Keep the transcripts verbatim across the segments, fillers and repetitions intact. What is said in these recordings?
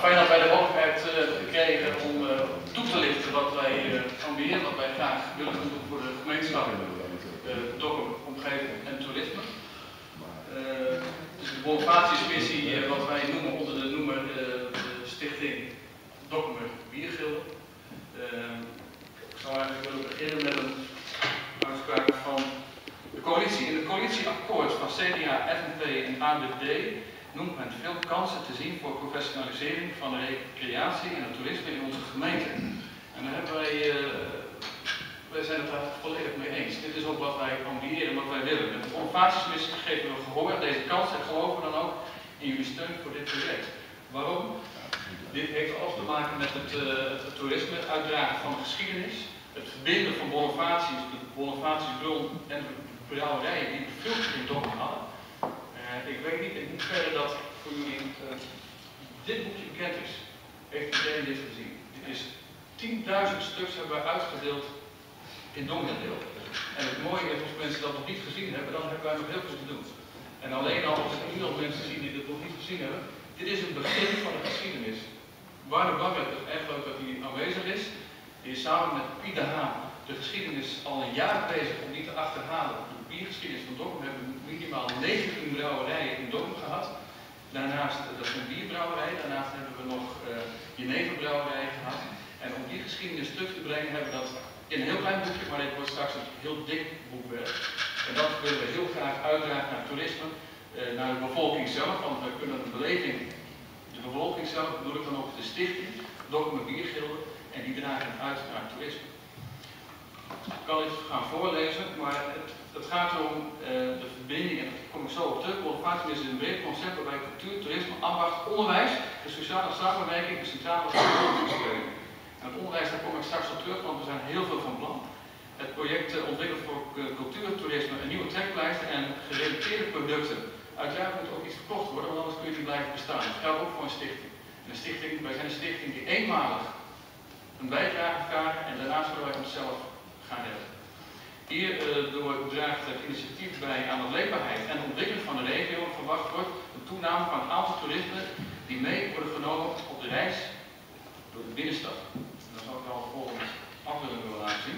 fijn dat wij de mogelijkheid uh, kregen om uh, toe te lichten wat wij uh, ambiëren, wat wij graag willen doen voor de gemeenschap, uh, Dokkum, omgeving en toerisme. Uh, dus de Bonifatiusmissie, uh, wat wij noemen onder de noemer uh, de Stichting Dokkumer Biergilde. Uh, ik zou eigenlijk willen beginnen met een uitspraak van de coalitie. In het coalitieakkoord van C D A, F N P en A B D noemt men veel kansen te zien voor professionalisering van de recreatie en het toerisme in onze gemeente. En daar hebben wij, uh, wij zijn het daar volledig mee eens. Dit is ook wat wij ambiëren, wat wij willen. Met de Bonifatiusmissie geven we gehoor aan deze kans en geloven dan ook in jullie steun voor dit project. Waarom? Dit heeft alles te maken met het, uh, het toerisme, het uitdragen van de geschiedenis, het verbinden van Bonifatius, de Bonifatiusbron en de brouwerijen die veel in Dokkum hadden. Uh, ik weet niet in hoeverre dat voor jullie uh, dit boekje bekend is. Heeft iedereen dit gezien? Dit is tienduizend stuks hebben we uitgedeeld in Dongendeel. En het mooie is, als mensen dat nog niet gezien hebben, dan hebben wij nog heel veel te doen. En alleen al als er nu nog mensen zien die dit nog niet gezien hebben, dit is het begin van de geschiedenis. Waarde Bagger, het is echt leuk dat hij aanwezig is. Die is samen met Piet de Haan de geschiedenis al een jaar bezig om die te achterhalen. De biergeschiedenis van Dokkum hebben we minimaal negentien brouwerijen in Dokkum gehad. Daarnaast, dat is een bierbrouwerij, daarnaast hebben we nog uh, jeneverbrouwerijen gehad. En om die geschiedenis terug te brengen hebben we dat in een heel klein boekje, maar dit wordt straks een heel dik boekwerk. En dat willen we heel graag uitdragen naar toerisme, uh, naar de bevolking zelf, want we kunnen de beleving, de bevolking zelf, bedoel ik dan ook de stichting, Dokkumer Biergilde, en die dragen het uit naar toerisme. Ik kan dit gaan voorlezen, maar het, het gaat om uh, de verbinding, en daar kom ik zo op terug. Bonifatius is een breed concept waarbij cultuur, toerisme, ambacht, onderwijs, de sociale samenwerking, de centrale ondersteuning. En het onderwijs, daar kom ik straks op terug, want we zijn heel veel van plan. Het project uh, ontwikkelt voor uh, cultuur, toerisme een nieuwe trekpleister en gerelateerde producten. Uiteraard moet ook iets verkocht worden, want anders kun je niet blijven bestaan. Dat geldt ook voor een stichting. En een stichting, wij zijn een stichting die eenmalig een bijdrage vragen en daarna zullen wij onszelf gaan redden. Hierdoor uh, draagt het initiatief bij aan de leefbaarheid en de ontwikkeling van de regio. Verwacht wordt een toename van het aantal toeristen die mee worden genomen op de reis door de binnenstad. Dat zal ik al de volgende afbeelding willen laten zien.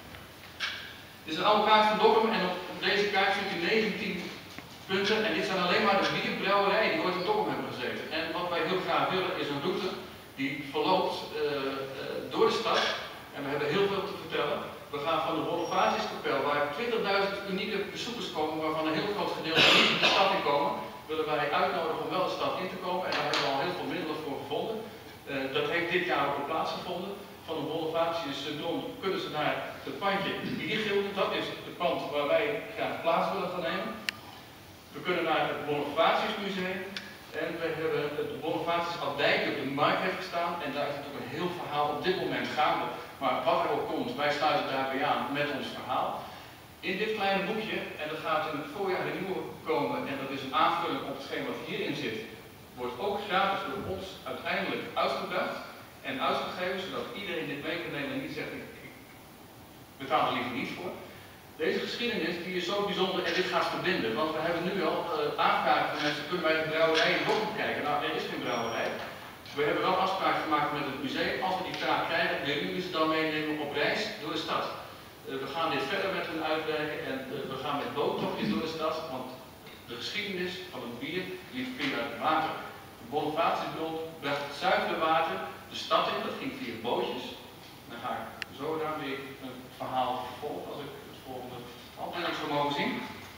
Dit is een oude kaart van Dokkum en op deze kaart vindt u negentien punten. En dit zijn alleen maar de bierbrouwerijen die ooit in Dokkum hebben gezeten. En wat wij heel graag willen is een route die verloopt uh, uh, door de stad. En we hebben heel veel te vertellen. We gaan van de Bonifatiuskapel, waar twintigduizend unieke bezoekers komen, waarvan een heel groot gedeelte niet in de stad in komen, willen wij uitnodigen om wel de stad in te komen. En daar hebben we al heel veel middelen voor gevonden. Uh, dat heeft dit jaar ook plaatsgevonden. Van de Bonifatiusbron kunnen ze naar het pandje Biergilde. Dat is het pand waar wij graag plaats willen gaan nemen. We kunnen naar het Bonifatiusmuseum. En we hebben de Bonifatiusabdij die op de markt heeft gestaan. En daar is natuurlijk een heel verhaal op dit moment gaande. Maar wat er ook komt, wij sluiten daarbij aan met ons verhaal. In dit kleine boekje, en dat gaat in het voorjaar de nieuwe komen, en dat is een aanvulling op hetgeen wat hierin zit, wordt ook gratis door ons uiteindelijk uitgebracht en uitgegeven, zodat iedereen dit mee kan nemen en niet zegt, ik, ik betaal er liever niet voor. Deze geschiedenis die is zo bijzonder en dit gaat verbinden, want we hebben nu al uh, aanvragen van mensen, kunnen wij de brouwerij in Dokkum kijken? Nou, er is geen brouwerij. We hebben wel afspraken gemaakt met het museum. Als we die vraag krijgen, willen jullie ze dan meenemen op reis door de stad. Uh, we gaan dit verder met hen uitwerken en uh, we gaan met boottochtjes door de stad, want de geschiedenis van het bier liep via het water. De Bonifatiusbron bracht het zuivere water de stad in, dat ging via bootjes. Dan ga ik zo daarmee een verhaal vervolgen als ik het volgende afbeelding zou mogen zien.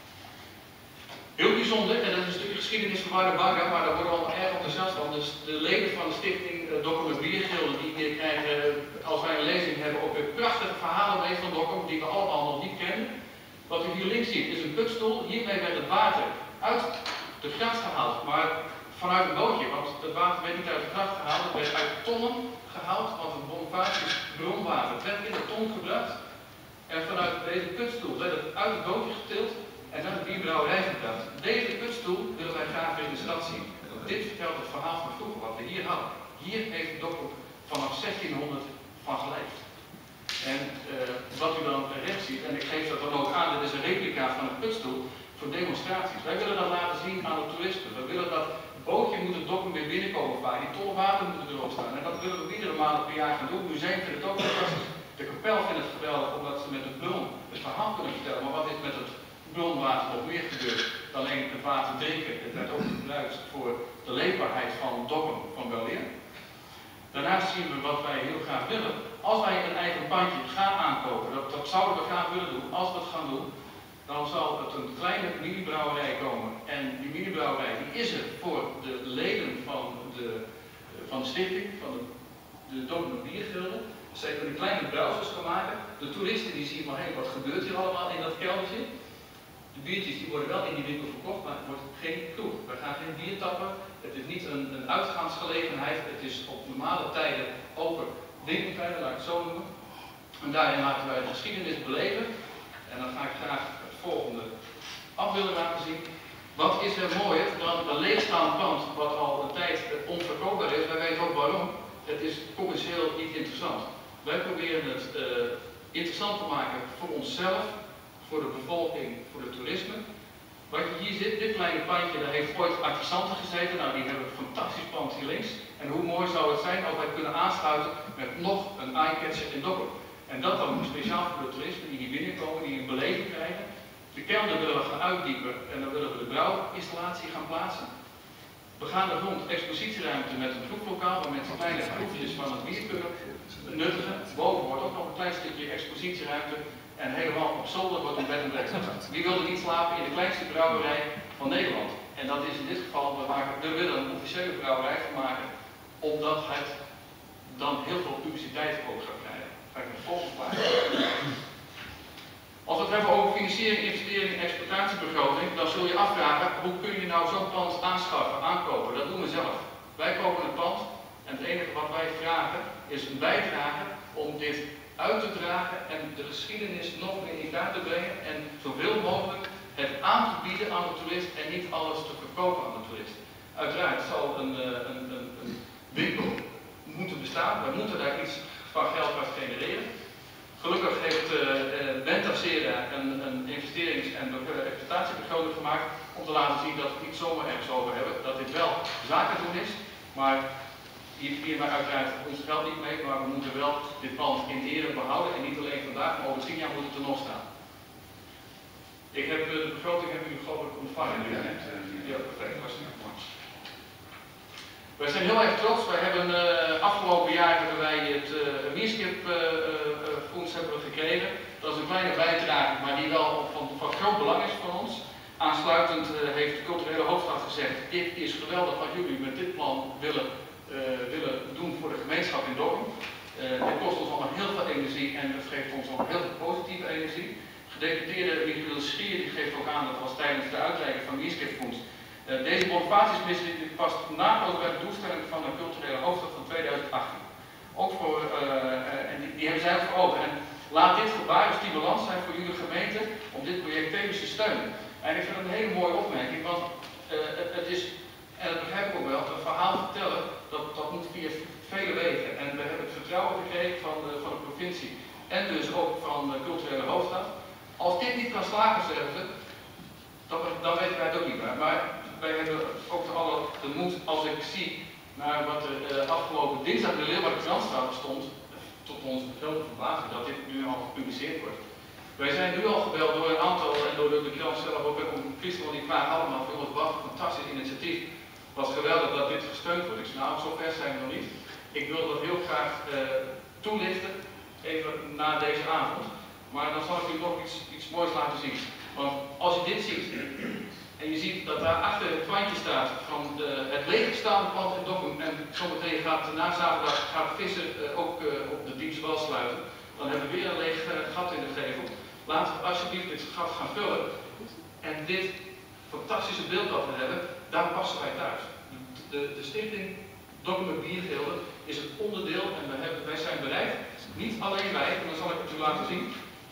Heel bijzonder, en dat is een stukje geschiedenis van Waarde Bagger, maar daar worden we al erg enthousiast van. Dus de leden van de stichting uh, Dokkumer Biergilde, die uh, krijgen, uh, als wij een lezing hebben, ook weer prachtige verhalen mee van Dokkum, die we allemaal nog niet kennen. Wat u hier links ziet, is een putstoel. Hiermee werd het water uit de gracht gehaald, maar vanuit een bootje, want het water werd niet uit de gracht gehaald, het werd uit tonnen gehaald, want het Bonifatius bronwater werd in de ton gebracht. En vanuit deze putstoel werd het uit het bootje getild en naar de bierbrouwerij gebracht. Deze putstoel willen wij graag weer in de stad zien. Dit vertelt het verhaal van vroeger, wat we hier hadden. Hier heeft Dokkum vanaf zestienhonderd van geleefd. En uh, wat u dan rechts ziet, en ik geef dat dan ook aan, dit is een replica van een putstoel voor demonstraties. Wij willen dat laten zien aan het toerisme. We willen dat bootje moet het Dokkum weer binnenkomen waar die tolwater moeten erop staan. En dat willen we iedere maand per jaar gaan doen. Het museum vindt het ook fantastisch. De kapel vindt het geweldig omdat ze met de bron het verhaal kunnen vertellen. Maar wat is met het bronwater nog meer gebeurd dan alleen het water drinken? Het werd ook gebruikt voor de leefbaarheid van Dokkum, van Weleer. Daarnaast zien we wat wij heel graag willen. Als wij een eigen pandje gaan aankopen, dat, dat zouden we graag willen doen, als we het gaan doen, dan zal het een kleine mini-brouwerij komen. En die mini-brouwerij die is er voor de leden van de, van de stichting, van de, de Dokkum Biergilde. Zij kunnen kleine brouwsels gaan maken. De toeristen die zien maar, hé, wat gebeurt hier allemaal in dat keldertje? De biertjes die worden wel in die winkel verkocht, maar het wordt geen kroeg. We gaan geen bier tappen. Het is niet een, een uitgaansgelegenheid. Het is op normale tijden open winkeltijden, laat ik het zo noemen. En daarin laten wij de geschiedenis beleven. En dan ga ik graag het volgende afbeelding laten zien. Wat is er mooier dan een leegstaand pand wat al een tijd onverkoopbaar is? Wij weten ook waarom. Het is commercieel niet interessant. Wij proberen het uh, interessant te maken voor onszelf, voor de bevolking, voor het toerisme. Wat je hier ziet, dit kleine pandje, daar heeft ooit artisanten gezeten. Nou, die hebben een fantastisch pand hier links. En hoe mooi zou het zijn als wij kunnen aansluiten met nog een eye-catcher in Dokkum. En dat dan speciaal voor de toeristen die hier binnenkomen, die een beleving krijgen. De kelder willen we gaan uitdiepen en dan willen we de brouwinstallatie gaan plaatsen. We gaan er rond expositieruimte met een proeflokaal waar mensen kleine proefjes van het bier kunnen nuttigen. Boven wordt ook nog een klein stukje expositieruimte. En helemaal op zolder wordt een bed en breakfast. Wie wil er niet slapen in de kleinste brouwerij van Nederland? En dat is in dit geval, we, maken, we willen een officiële brouwerij van maken, omdat het dan heel veel publiciteit ook gaat krijgen. Ga ik naar de volgende slide. Als we het hebben over financiering, investering en exploitatiebegroting, dan zul je afvragen, hoe kun je nou zo'n pand aanschaffen, aankopen? Dat doen we zelf. Wij kopen een pand en het enige wat wij vragen is een bijdrage om dit uit te dragen en de geschiedenis nog meer in kaart te brengen en zoveel mogelijk het aan te bieden aan de toerist en niet alles te verkopen aan de toerist. Uiteraard zal een, een, een, een winkel moeten bestaan, we moeten daar iets van geld uit genereren. Gelukkig heeft uh, uh, Bentacera een, een investerings- en exploitatiebegroting gemaakt om te laten zien dat we het niet zomaar ergens over hebben, dat dit wel zaken doen is, maar hier vieren wij uiteraard ons geld niet mee, maar we moeten wel dit pand in ere behouden en niet alleen vandaag, maar over tien jaar moet het er nog staan. Ik heb uh, de begroting hebben jullie geloof ik ontvangen. Ja, ja, perfect. Wij zijn heel erg trots. Wij hebben uh, afgelopen jaar hebben wij het uh, Meerskip uh, uh, Fonds hebben we gekregen. Dat is een kleine bijdrage, maar die wel van, van groot belang is voor ons. Aansluitend uh, heeft de culturele hoofdstad gezegd, dit is geweldig wat jullie met dit plan willen, uh, willen doen voor de gemeenschap in Dokkum. Uh, dit kost ons allemaal heel veel energie en het geeft ons ook heel veel positieve energie. Gedeputeerde Michiel Schier die geeft ook aan, dat was tijdens de uitreiking van het Meerskip Fonds. Uh, deze bonifatiemissie past naadloos bij de doelstelling van de culturele hoofdstad van tweeduizend achttien. Ook voor, uh, uh, en die, die hebben zij ook voor ogen. En laat dit gebaar een stimulans zijn voor jullie gemeente om dit project tevens te steunen. En ik vind het een hele mooie opmerking, want uh, het, het is, en dat begrijp ik ook wel, een verhaal vertellen, dat, dat moet via vele wegen. En we hebben het vertrouwen gekregen van de, van de provincie en dus ook van de culturele hoofdstad. Als dit niet kan slagen, zeggen ze, dan, dan weten wij het ook niet meer. Maar wij hebben ook de, alle, de moed, als ik zie naar wat er uh, afgelopen dinsdag in de Leeuwarden Krant stond, tot onze grote verbazing dat dit nu al gepubliceerd wordt. Wij zijn nu al gebeld door een aantal en door de krant zelf ook om Christel die vragen allemaal van jongens, wat een fantastisch initiatief. Het was geweldig dat dit gesteund wordt. Ik zei nou, zover zijn we nog niet. Ik wil dat heel graag uh, toelichten, even na deze avond. Maar dan zal ik u nog iets, iets moois laten zien. Want als je dit ziet, en je ziet dat daar achter het plantje staat van de, het leeggestaande pand in Dokkum, en zometeen gaat na zaterdag gaat Visser uh, ook uh, op de Diepse Wal sluiten, dan hebben we weer een leeg uh, gat in de gevel. Laten we alsjeblieft dit gat gaan vullen. En dit fantastische beeld dat we hebben, daar passen wij thuis. De, de, de stichting Dokkum Biergilde is een onderdeel en we hebben, wij zijn bereid, niet alleen wij, en dan zal ik het u laten zien.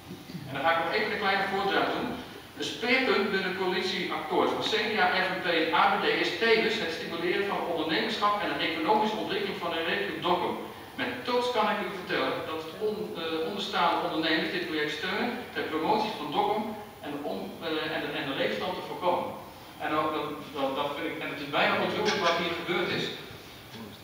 En dan ga ik nog even een kleine voordracht doen. De speerpunt binnen het coalitieakkoord van C D A, F N P en A B D is tevens het stimuleren van ondernemerschap en de economische ontwikkeling van de regio Dokkum. Met trots kan ik u vertellen dat de on, uh, onderstaande ondernemers dit project steunen ter promotie van Dokkum en de, on, uh, en de, en de leegstand te voorkomen. En, ook, dat, dat, dat vind ik, en het is bijna ontroerend wat hier gebeurd is.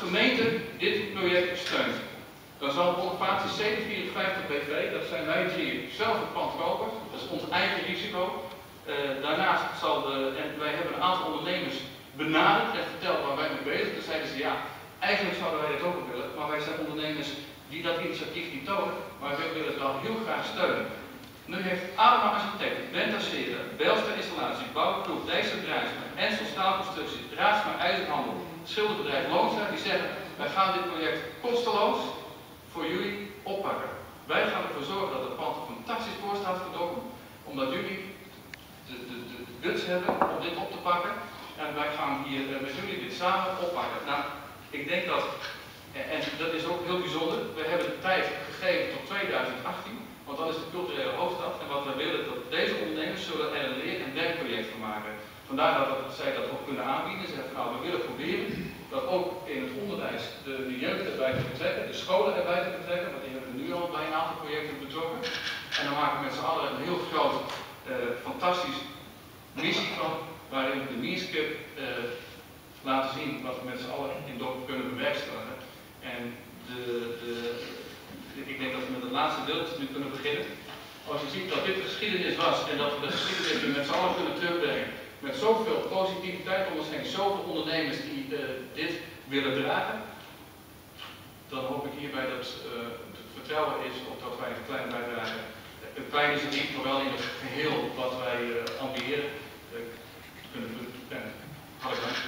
gemeente dit project steunt, dan zal Bonifatie zevenhonderdvierenvijftig B V, dat zijn wij drie, zelf het pand kopen, dat is ons eigen risico. Uh, daarnaast zal de, en wij hebben een aantal ondernemers benaderd en verteld waar wij mee bezig zijn. Toen zeiden ze ja, eigenlijk zouden wij dit ook willen, maar wij zijn ondernemers die dat initiatief niet tonen, maar wij willen het wel heel graag steunen. Nu heeft Adema Architect, Benta Seren, Belstra Installatie, Bouwploeg, Dijkstra Drijfsma, Ensel Staalconstructie, Raadsma IJzerhandel, Schilderbedrijf Loonstra, die zeggen wij gaan dit project kosteloos voor jullie oppakken. Wij gaan ervoor zorgen dat het pand er fantastisch voor staat voor Dokkum, omdat jullie de, de, de guts hebben om dit op te pakken. En wij gaan hier uh, met jullie dit samen oppakken. Nou, ik denk dat, en dat is ook heel bijzonder, we hebben de tijd gegeven tot tweeduizend achttien, want dan is de culturele hoofdstad. En wat we willen, dat deze ondernemers zullen er een leer- en werkproject van maken. Vandaar dat zij dat ook kunnen aanbieden. Ze zeggen, nou, we willen proberen dat ook in het onderwijs de, de jeugd erbij te betrekken, de scholen erbij te betrekken, want die hebben we nu al bij een aantal projecten betrokken. En dan maken we met z'n allen een heel groot, uh, fantastisch missie van, waarin we de Meerscup uh, laten zien wat we met z'n allen in Dokkum kunnen bewerkstelligen. En de, de, de, ik denk dat we met het laatste deel nu kunnen beginnen. Als je ziet dat dit geschiedenis was en dat we de geschiedenis nu met z'n allen kunnen terugbrengen, met zoveel positiviteit om ons heen, zoveel ondernemers die uh, dit willen dragen, dan hoop ik hierbij dat uh, het vertrouwen is op dat wij een kleine bijdrage, een klein is het niet, maar wel in het geheel wat wij uh, ambiëren, uh, kunnen doen. Hartelijk dank.